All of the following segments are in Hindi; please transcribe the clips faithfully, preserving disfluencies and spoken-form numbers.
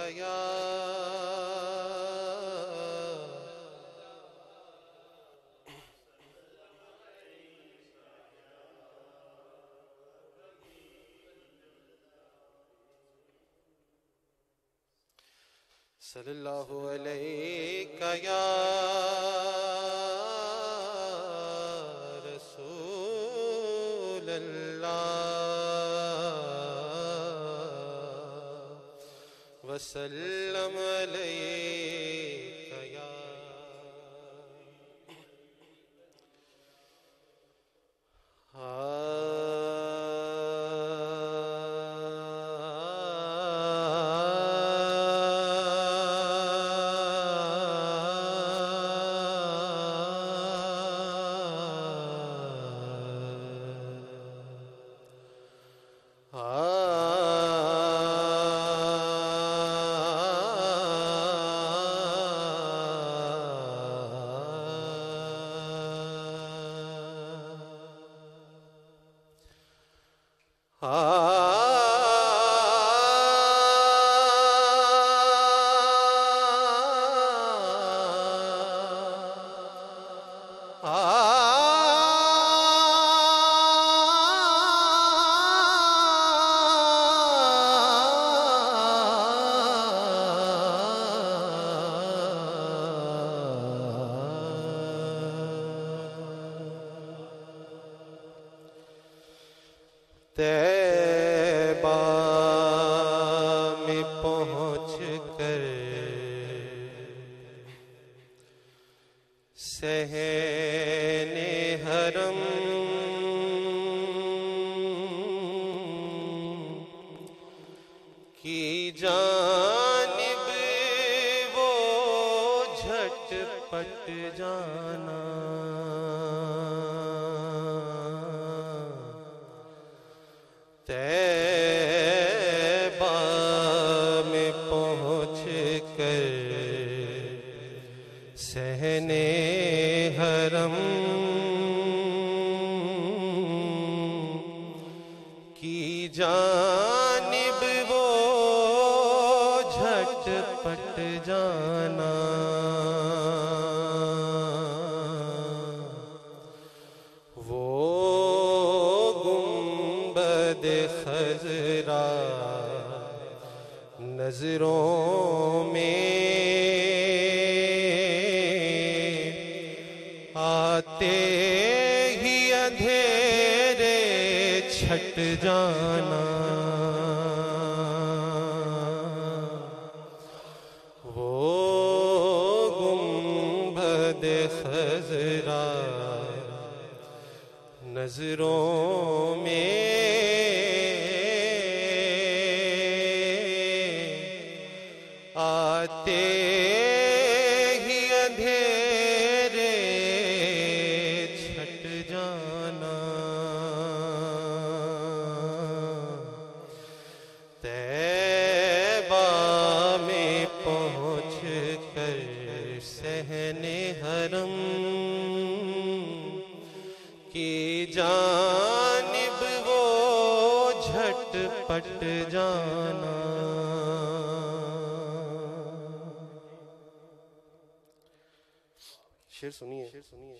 कया सल्लल्लाहु अलैका या रसूल अल्लाह वसल्लम अलैका या तैबा में पहुँच कर सहने हरम की जानिब वो झटपट जाना तैबा में पहुँच कर सहने हरम की जानिब वो झटपट जाना खजरा नजरों में आते ही अंधेरे छट जाना वो गुंबद खजरा नजरों में आते ही अंधेरे छट जाना तैबा में पहुँच कर सहने हरम की जानिब वो झटपट जाना शेर सुनिए शेर सुनिए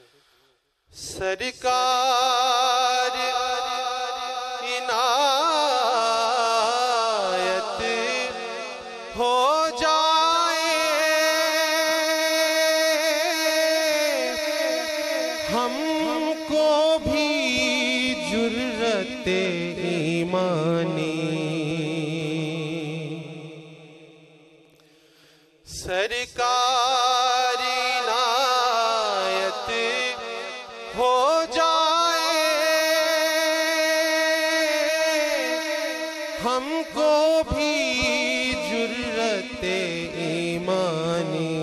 सरकार इनायत हो जाए हमको भी जुर्रते ईमानी सरकार इनायत हो जाए हमको भी जुर्रते ईमानी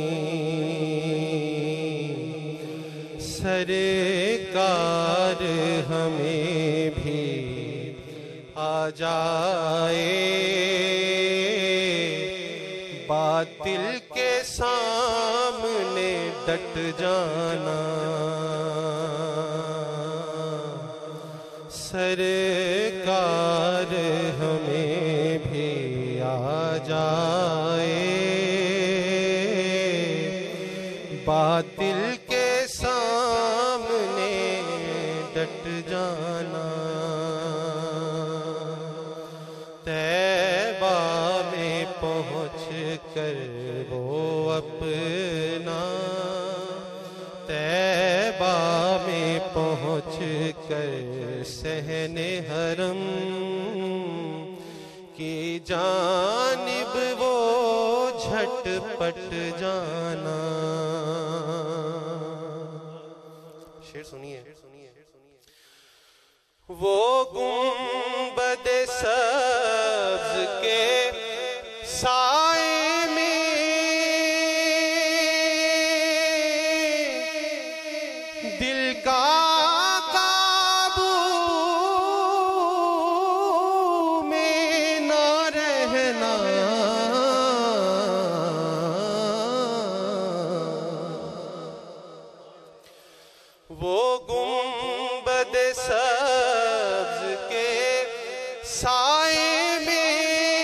सरकार हमें भी आ जाए बातिल के सामने डट जाना सरकार हमें भी आ आ जाए, बातिल के सामने डट जाना। तैबा में पहुँच कर वो अपना, तैबा में पहुँच कर सहने हरम की जानिब वो झटपट जाना। शेर सुनिए। वो गुंबद सब्ज के साए में दिल का काबू में न रहना। वो गुंबद सब्ज के साए में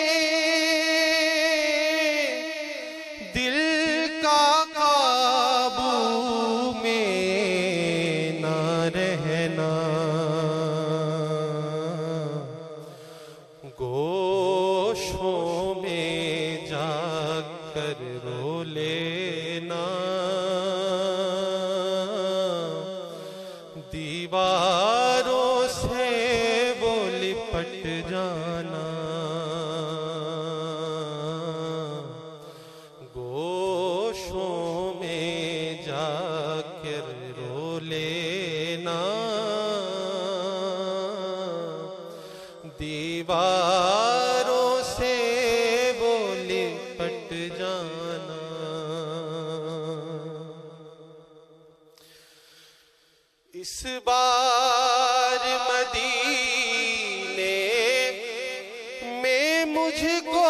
दिल का काबू में न रहना। गोशों में जाकर रो लेना, दीवारों से वो लिपट जाना। गोशों में जाकर रो लेना, दीवारों से वो लिपट जाना। इस बार मदीने में मुझको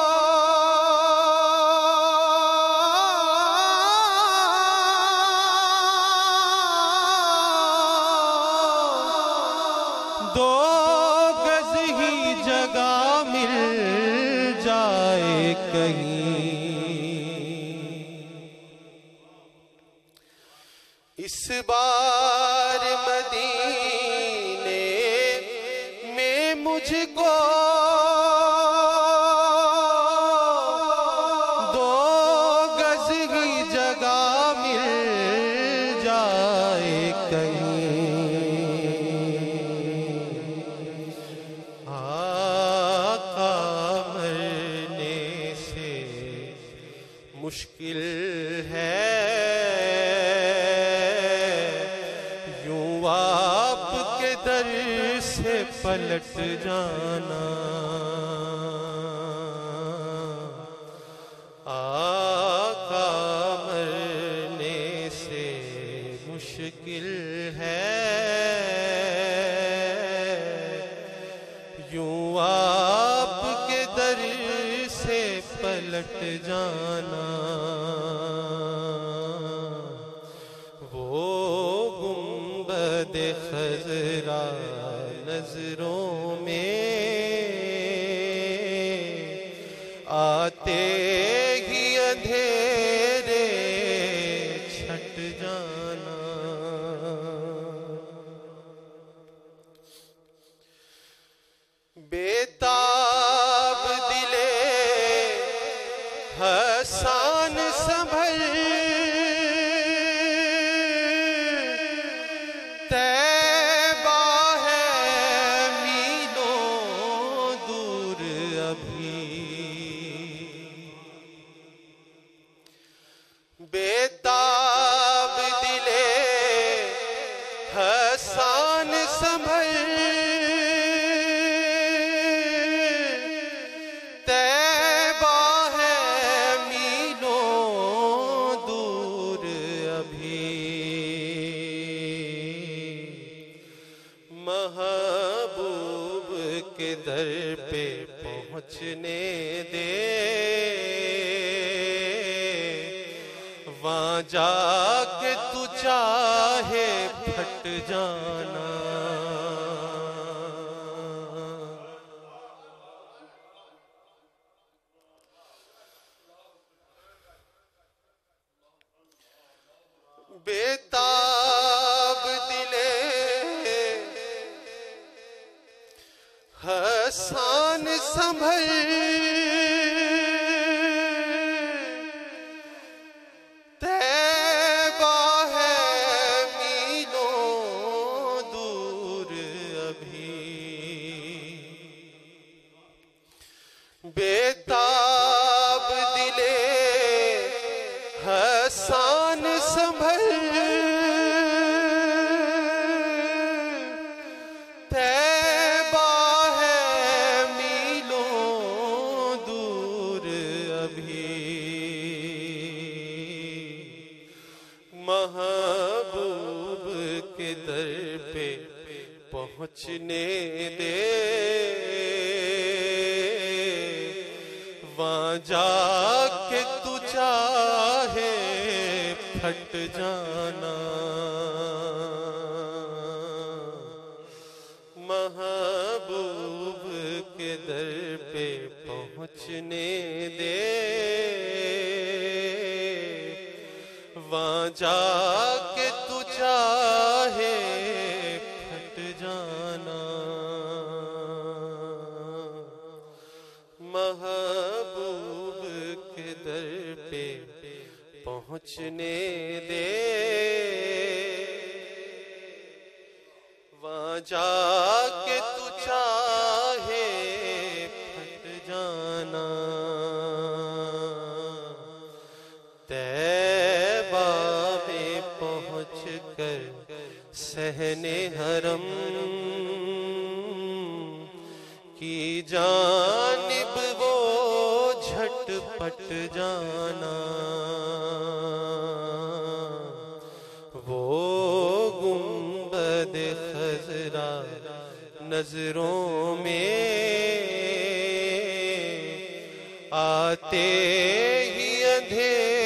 दो गज ही जगह मिल जाए कहीं। इस बार मदीने में मुझको दो गज ही जगह मिल जाए कहीं। आका मरने से मुश्किल है, आपके दर से पलट जाना। आका मरने से मुश्किल है, यूं आपके दर से पलट जाना। खजरा नजरों में आते ही अंधेरे छट जाना। बेताब दिले हसान संभल, तैबा है मीलों दूर अभी। बेताब दिले हसान संभल, तैबा है मीलों दूर अभी। महबूब के दर पे पहुँचने दे, वहाँ जाके तू चाहे फट जाना। बेताब दिले हसान संभल तैबा है मीलों दूर अभी। बेताब दिले हसान संभल तैबा है मीलों दूर अभी। महबूब के दर पे पहुँचने दे वहाँ जाके तू चाहे फट जाना। महबूब के दर पे पहुँचने दे वहाँ जाके तू चाहे फट जाना। महबूब के दर पे पहुँचने दे वहाँ जाके तू चाहे फट जाना। तैबा में पहुँच कर सहने हरम की जानिब वो झटपट जाना। वो गुंबद खजरा नजरों में आते ही अंधेरा